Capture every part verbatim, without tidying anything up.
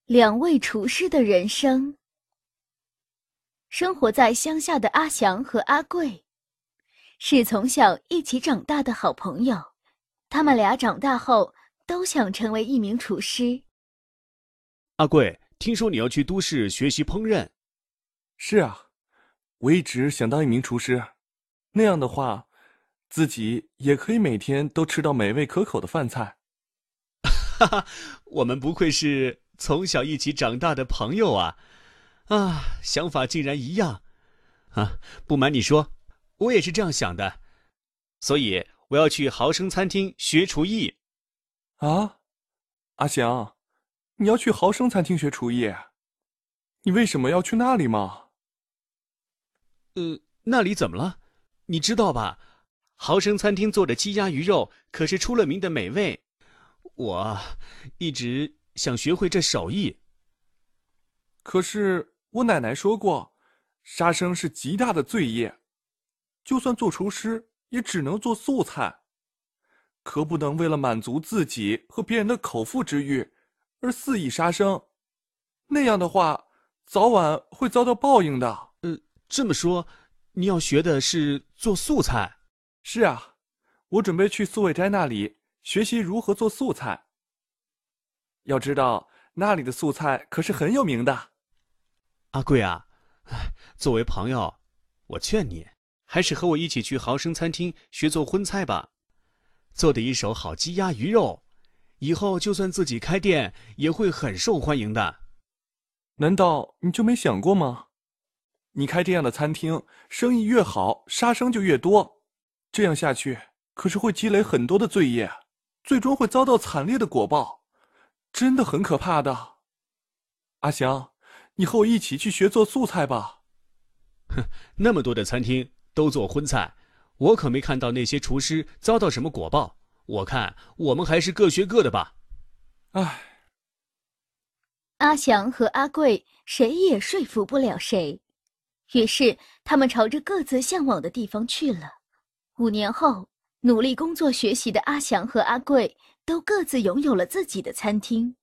两位厨师的人生。生活在乡下的阿祥和阿贵，是从小一起长大的好朋友。他们俩长大后都想成为一名厨师。 阿贵，听说你要去都市学习烹饪。 是啊，我一直想当一名厨师，那样的话，自己也可以每天都吃到美味可口的饭菜。 哈哈，我们不愧是从小一起长大的朋友啊！啊，想法竟然一样啊！不瞒你说，我也是这样想的，所以我要去豪生餐厅学厨艺。 啊，阿祥，你要去豪生餐厅学厨艺？你为什么要去那里吗？ 呃，那里怎么了？你知道吧？豪生餐厅做的鸡鸭鱼肉可是出了名的美味。我一直想学会这手艺。 可是我奶奶说过，杀生是极大的罪业，就算做厨师也只能做素菜，可不能为了满足自己和别人的口腹之欲而肆意杀生，那样的话早晚会遭到报应的。 呃，这么说，你要学的是做素菜？ 是啊，我准备去素味斋那里学习如何做素菜。要知道，那里的素菜可是很有名的。 阿贵啊，作为朋友，我劝你还是和我一起去豪生餐厅学做荤菜吧。做的一手好鸡鸭鱼肉，以后就算自己开店也会很受欢迎的。 难道你就没想过吗？你开这样的餐厅，生意越好，杀生就越多，这样下去可是会积累很多的罪业，最终会遭到惨烈的果报，真的很可怕的。阿祥，你和我一起去学做素菜吧。 哼，那么多的餐厅都做荤菜，我可没看到那些厨师遭到什么果报。我看我们还是各学各的吧。 唉。 阿祥和阿贵谁也说服不了谁，于是他们朝着各自向往的地方去了。五年后，努力工作学习的阿祥和阿贵都各自拥有了自己的餐厅。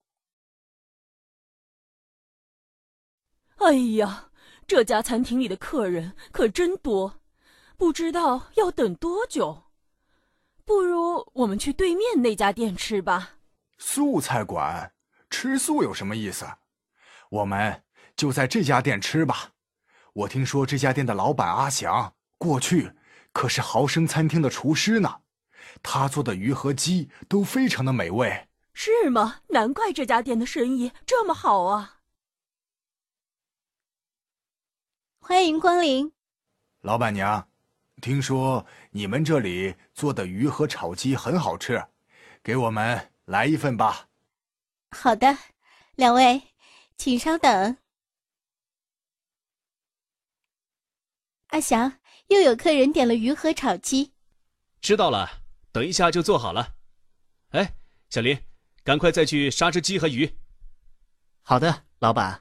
哎呀，这家餐厅里的客人可真多，不知道要等多久。不如我们去对面那家店吃吧。 素菜馆，吃素有什么意思？我们就在这家店吃吧。我听说这家店的老板阿祥过去可是豪生餐厅的厨师呢，他做的鱼和鸡都非常的美味。 是吗？难怪这家店的生意这么好啊。 欢迎光临。 老板娘，听说你们这里做的鱼和炒鸡很好吃，给我们来一份吧。 好的，两位请稍等。阿祥，又有客人点了鱼和炒鸡。 知道了，等一下就做好了。哎，小林，赶快再去杀只鸡和鱼。 好的，老板。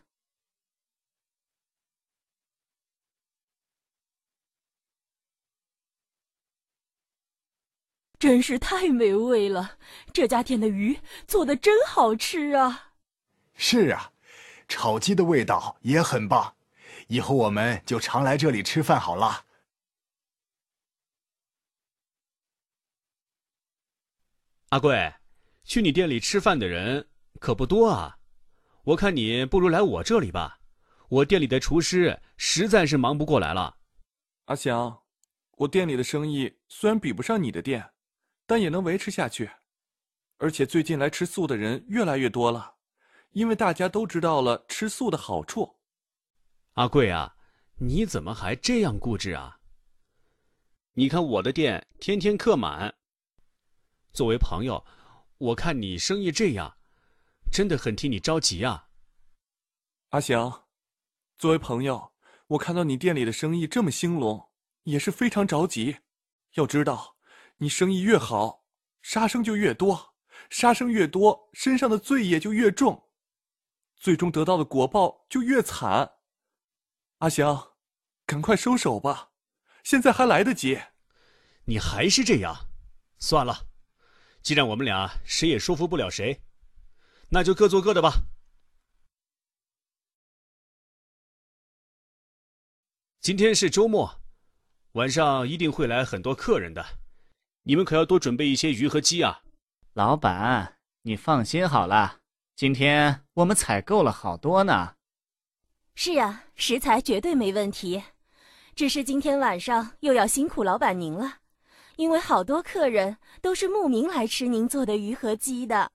真是太美味了，这家店的鱼做得真好吃啊。 是啊，炒鸡的味道也很棒，以后我们就常来这里吃饭好了。 阿贵，去你店里吃饭的人可不多啊，我看你不如来我这里吧，我店里的厨师实在是忙不过来了。 阿祥，我店里的生意虽然比不上你的店，但也能维持下去，而且最近来吃素的人越来越多了，因为大家都知道了吃素的好处。 阿贵啊，你怎么还这样固执啊？你看我的店天天客满，作为朋友，我看你生意这样，真的很替你着急啊。 阿祥，作为朋友，我看到你店里的生意这么兴隆，也是非常着急。要知道，你生意越好，杀生就越多，杀生越多，身上的罪业就越重，最终得到的果报就越惨。阿祥，赶快收手吧，现在还来得及。 你还是这样，算了，既然我们俩谁也说服不了谁，那就各做各的吧。 今天是周末，晚上一定会来很多客人的，你们可要多准备一些鱼和鸡啊。 老板，你放心好了，今天我们采购了好多呢。 是啊，食材绝对没问题，只是今天晚上又要辛苦老板您了，因为好多客人都是慕名来吃您做的鱼和鸡的。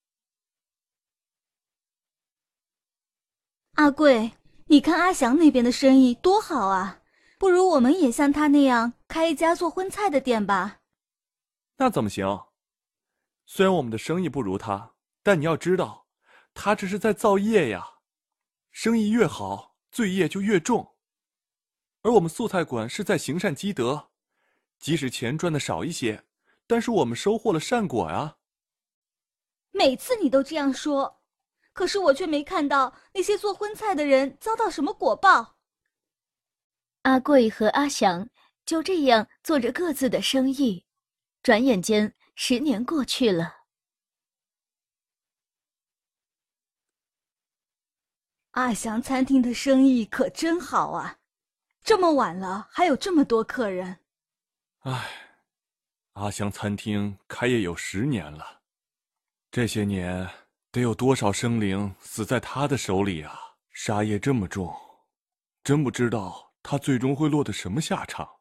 阿贵，你看阿祥那边的生意多好啊，不如我们也像他那样开一家做荤菜的店吧。 那怎么行？虽然我们的生意不如他，但你要知道，他这是在造业呀。生意越好，罪业就越重。而我们素菜馆是在行善积德，即使钱赚的少一些，但是我们收获了善果啊。 每次你都这样说，可是我却没看到那些做荤菜的人遭到什么果报。 阿贵和阿祥就这样做着各自的生意，转眼间十年过去了。 阿祥餐厅的生意可真好啊，这么晚了还有这么多客人。 唉，阿祥餐厅开业有十年了，这些年得有多少生灵死在他的手里啊！杀业这么重，真不知道他最终会落得什么下场。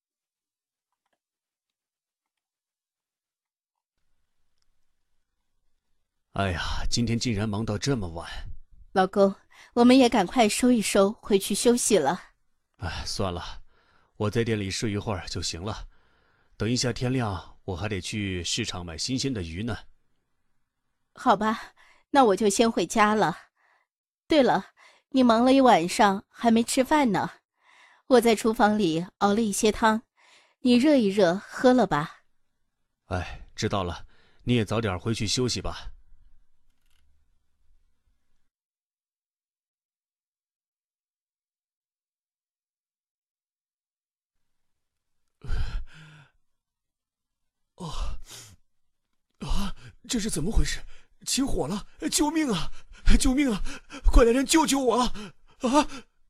哎呀，今天竟然忙到这么晚。 老公，我们也赶快收一收，回去休息了。 哎，算了，我在店里睡一会儿就行了。等一下天亮，我还得去市场买新鲜的鱼呢。 好吧，那我就先回家了。对了，你忙了一晚上还没吃饭呢，我在厨房里熬了一些汤，你热一热喝了吧。 哎，知道了，你也早点回去休息吧。 哦，啊，这是怎么回事？起火了！救命啊！救命啊！快来人救救我啊！啊！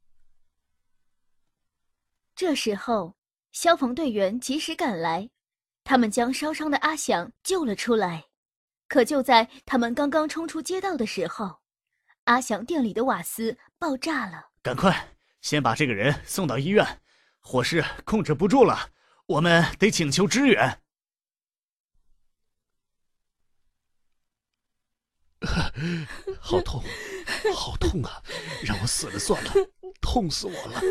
这时候，消防队员及时赶来，他们将烧伤的阿祥救了出来。可就在他们刚刚冲出街道的时候，阿祥店里的瓦斯爆炸了。 赶快，先把这个人送到医院，火势控制不住了，我们得请求支援。 好痛，好痛啊！让我死了算了，痛死我了。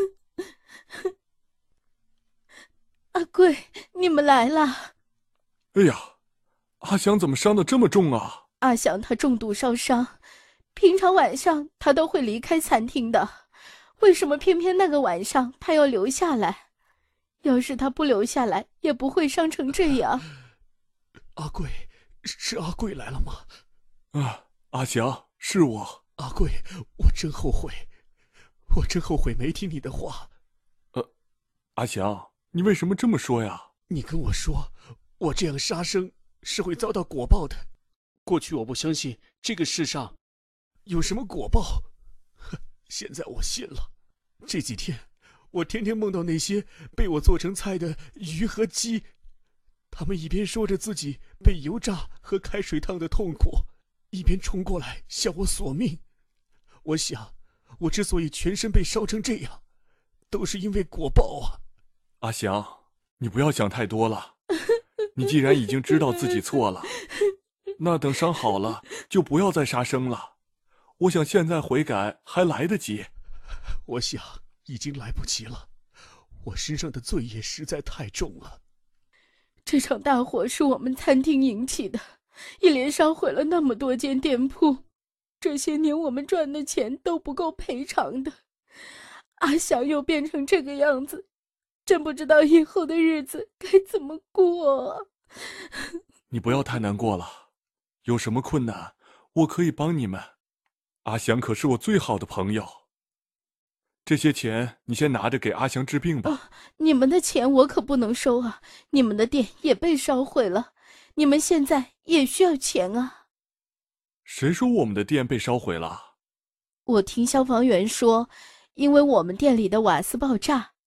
阿贵，你们来了。 哎呀，阿祥怎么伤得这么重啊？ 阿祥他重度烧伤，平常晚上他都会离开餐厅的，为什么偏偏那个晚上他要留下来？要是他不留下来，也不会伤成这样。 阿贵，是阿贵来了吗？ 啊，阿祥，是我。 阿贵，我真后悔，我真后悔没听你的话。 呃，阿祥，你为什么这么说呀？ 你跟我说，我这样杀生是会遭到果报的。过去我不相信这个世上有什么果报，现在我信了。这几天我天天梦到那些被我做成菜的鱼和鸡，他们一边说着自己被油炸和开水烫的痛苦，一边冲过来向我索命。我想，我之所以全身被烧成这样，都是因为果报啊。 阿祥，你不要想太多了。你既然已经知道自己错了，那等伤好了就不要再杀生了。我想现在悔改还来得及。 我想已经来不及了，我身上的罪业实在太重了。 这场大火是我们餐厅引起的，一连烧毁了那么多间店铺，这些年我们赚的钱都不够赔偿的。阿祥又变成这个样子，真不知道以后的日子该怎么过。 你不要太难过了，有什么困难我可以帮你们。阿祥可是我最好的朋友，这些钱你先拿着给阿祥治病吧。 哦，你们的钱我可不能收啊，你们的店也被烧毁了，你们现在也需要钱啊。 谁说我们的店被烧毁了？ 我听消防员说，因为我们店里的瓦斯爆炸，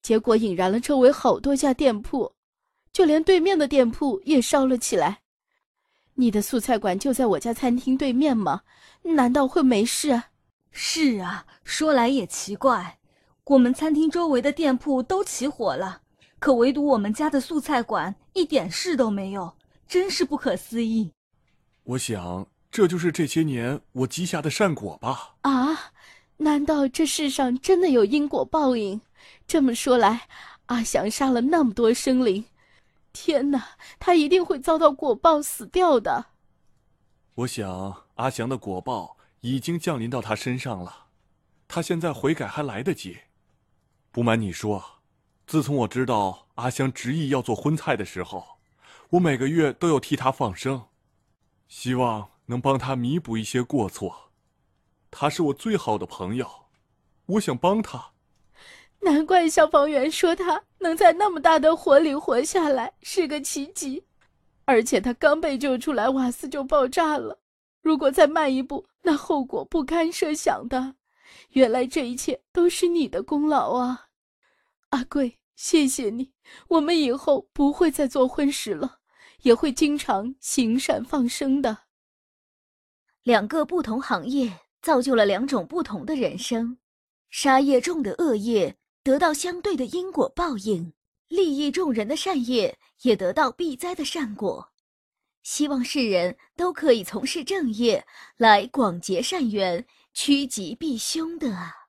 结果引燃了周围好多家店铺，就连对面的店铺也烧了起来。你的素菜馆就在我家餐厅对面吗？难道会没事啊？ 是啊，说来也奇怪，我们餐厅周围的店铺都起火了，可唯独我们家的素菜馆一点事都没有，真是不可思议。 我想这就是这些年我积下的善果吧。 啊，难道这世上真的有因果报应？这么说来，阿祥杀了那么多生灵，天哪，他一定会遭到果报死掉的。 我想阿祥的果报已经降临到他身上了，他现在悔改还来得及。不瞒你说，自从我知道阿祥执意要做荤菜的时候，我每个月都有替他放生，希望能帮他弥补一些过错。他是我最好的朋友，我想帮他。 难怪消防员说他能在那么大的火里活下来是个奇迹，而且他刚被救出来，瓦斯就爆炸了。如果再慢一步，那后果不堪设想的。原来这一切都是你的功劳啊，阿贵，谢谢你，我们以后不会再做荤食了，也会经常行善放生的。 两个不同行业造就了两种不同的人生，杀业重的恶业得到相对的因果报应，利益众人的善业也得到避灾的善果。希望世人都可以从事正业，来广结善缘，趋吉避凶的啊。